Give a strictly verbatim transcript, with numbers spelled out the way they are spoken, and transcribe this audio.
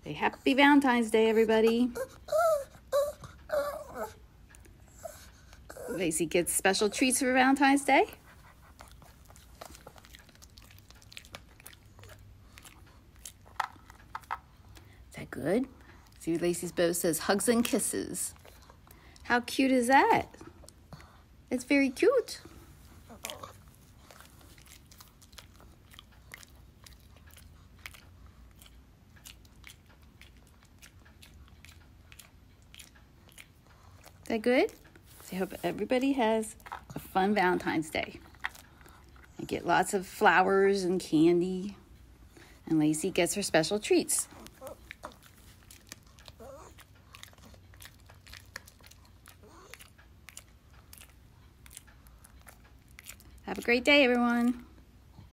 Say Happy Valentine's Day, everybody. Lacey gets special treats for Valentine's Day. Is that good? See, Lacey's bow says hugs and kisses. How cute is that? It's very cute. Is that good? So I hope everybody has a fun Valentine's Day. And get lots of flowers and candy. And Lacey gets her special treats. Have a great day, everyone.